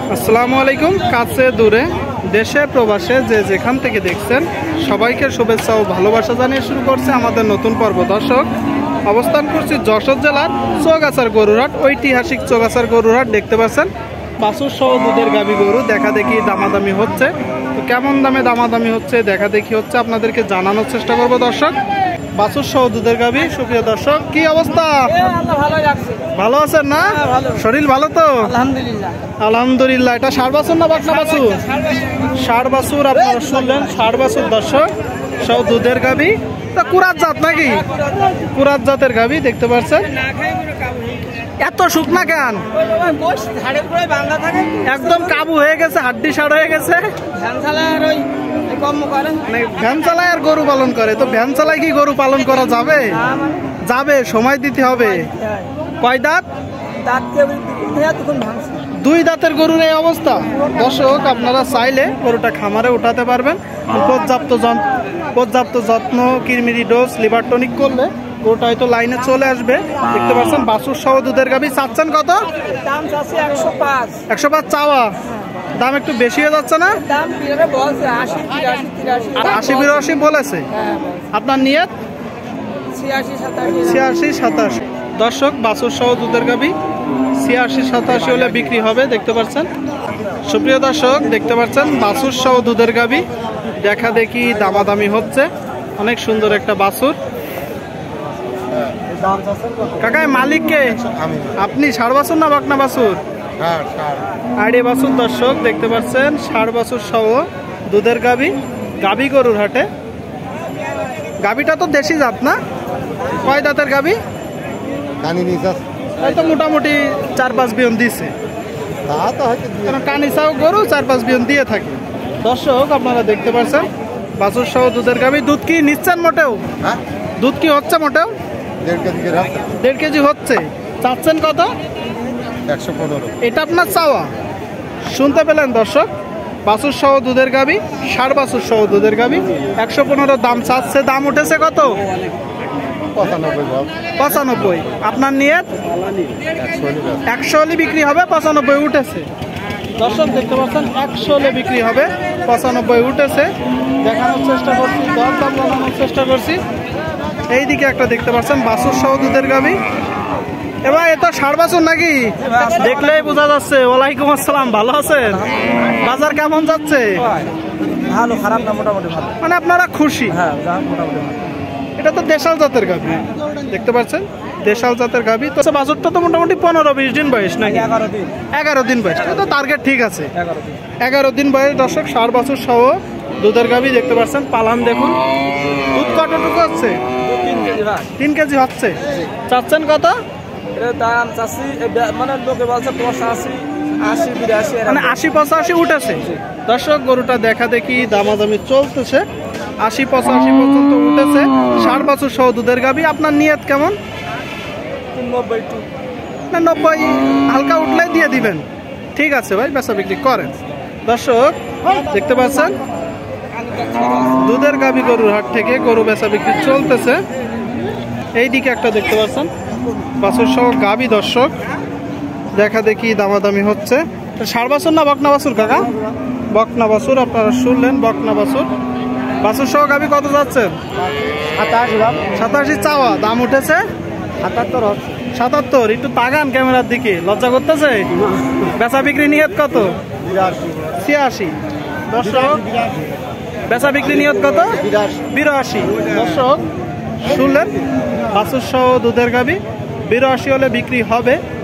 আসসালামু আলাইকুম। কাছে দূরে দেশে প্রবাসে যে যেখান থেকে দেখছেন সবাইকে শুভেচ্ছা ও ভালোবাসা জানিয়ে শুরু করছে আমাদের নতুন পর্ব। দর্শক, অবস্থান করছি যশোর জেলার চৌগাছার গরুরহাট, ঐতিহাসিক চৌগাছার গরুরহাট। দেখতে পাচ্ছেন বাছুর সহ দুধের গাভী গরু দেখা দেখি দামাদামি হচ্ছে। তো কেমন দামে দামাদামি হচ্ছে দেখা দেখি হচ্ছে আপনাদেরকে জানানোর চেষ্টা করব। দর্শক, বাছুর সহ দুধের গাভী। সুপ্রিয় দর্শক, কি অবস্থা? ভালো আছেন না? শরীর ভালো তো? আলহামদুলিল্লাহ। এটা ষাড় বাছুর না বাকনা বাছুর? ষাড় বাছুর। আপনারা শুনলেন, ষাড় বাছুর। দর্শক, সহ দুধের গাভী। তা কুরাত জাত নাকি? কুরাত জাতের গাভী দেখতে পাচ্ছেন। এত শুকনা কেন? একদম কাবু হয়ে গেছে, হাড্ডি সাড় হয়ে গেছে। ভ্যান চালায় আর গরু পালন করে। তো ভ্যান চালায় কি গরু পালন করা যাবে? যাবে, সময় দিতে হবে। কয় দাঁত? দুই দাঁতের গরুর এই অবস্থা। দর্শক, আপনারা চাইলে গরুটা খামারে উঠাতে পারবেন। পর্যাপ্ত যত্ন, কিরমিরি ডোজ, লিভার টনিক করলে গরুটা হয়তো লাইনে চলে আসবে। দেখতে পাচ্ছেন বাছুর সহ দুধের গাভী। চাচ্ছেন কত? 105 চাওয়া। দাম একটু বেশি হয়ে যাচ্ছে না? 80-82 বলেছে। আপনার নিয়ত 86-87। দর্শক, বাছুর সহ দুধের গাভী 86-87 হলে বিক্রি হবে। দেখতে পাচ্ছেন সুপ্রিয় দর্শক, দেখতে পাচ্ছেন বাছুর সহ দুধের গাভী দেখা দেখি দামাদামি হচ্ছে। অনেক সুন্দর একটা বাছুর। কাকা, মালিককে? আপনি। ষাড় বাছুর না বাকনা বাছুর? আইডি বাছুর। দর্শক, দেখতে পাচ্ছেন ষাড় বাছুর সহ দুধের গাভী, গাভী গরুর হাটে। গাভীটা তো দেশি জাত না? কয় দাঁতের গাভী? হয়তো মোটামুটি 4-5 বিয়ন দিছে। কানিসাও গরু 4-5 বিয়ন দিয়ে থাকে। দর্শক, আপনারা দেখতে পাচ্ছেন বাছুর সহ দুধের গাভী। দুধ কি নিচ্ছেন মোটেও? দুধ কি হচ্ছে মোটেও? 1.5 কেজি হচ্ছে। চাচ্ছেন কত? 115। এটা আপনার চাওয়া। শুনতে পেলেন দর্শক, বাছুর সহ দুধের গাভী, ষাড় বাছুর সহ দুধের গাভী 115 দাম চাচ্ছে। দাম উঠেছে কত? 95। আপনার নিয়ত 100 হলে বিক্রি হবে। 95 উঠেছে। দর্শক, দেখতে পাচ্ছেন 100 হলে বিক্রি হবে। 95 উঠেছে। দেখানোর চেষ্টা করছি, দরদাম জানানোর চেষ্টা করছি। এইদিকে একটা দেখতে পাচ্ছেন বাছুর সহ দুধের গাভী। এবার এটা ষাড় বাছুর নাকি? দেখলেই বোঝা যাচ্ছে। ওয়ালাইকুম আসসালাম। ভালো আছেন? বাজার কেমন যাচ্ছে? ভালো, খারাপ না, মোটামুটি ভালো। মানে আপনারা খুশি? হ্যাঁ, মোটামুটি। এটা তো দেশাল জাতের গাভী। দেখতে পাচ্ছেন দেশাল জাতের গাভী। তো বাছুরটা তো মোটামুটি 15-20 দিন বয়স নাকি? 11 দিন বয়স। তো টার্গেট ঠিক আছে। 11 দিন বয়স। দর্শক, ষাড় বাছুর সহ দুধের গাভী দেখতে পাচ্ছেন। পালান দেখুন। দুধ কতটুকু হচ্ছে? 3 কেজি হচ্ছে। চাচ্ছেন কত? দাম চাচ্ছি মানে লোকে বলছে 80-85 মানে 80-85 উঠেছে। দর্শক, গরুটা দেখা দেখি দামাদামি চলতেছে। 80-85 পর্যন্ত উঠেছে। ষাড় বাছুর সহ দুধের গাভী। আপনার নিয়ত কেমন? 90 হালকা উঠলে দিয়ে দিবেন। ঠিক আছে ভাই, বেচা বিক্রি করেন। দর্শক, দেখতে পাচ্ছেন দুধের গাভী গরুর হাট থেকে গরু বেচা বিক্রি চলতেছে। এইদিকে একটা দেখতে পাচ্ছেন বাছুর সহ গাভী। দর্শক, দেখা দেখি দামাদামি হচ্ছে। ষাড় বাছুর না বকনা বাছুর কাকা? বকনা বাছুর। আপনারা শুনলেন, বকনা বাছুর। বাছুর সহ গাভী কত যাচ্ছেন? 87 চাওয়া। দাম উঠেছে 77। একটু তাকান ক্যামেরার দিকে, লজ্জা করতেছে? বেচা বিক্রি নিয়ত কত? 86। দর্শক, বেচা বিক্রি নিয়ত কত? 82। দর্শক, শুনলেন বাছুর সহ দুধের গাভী 82 হলে বিক্রি হবে।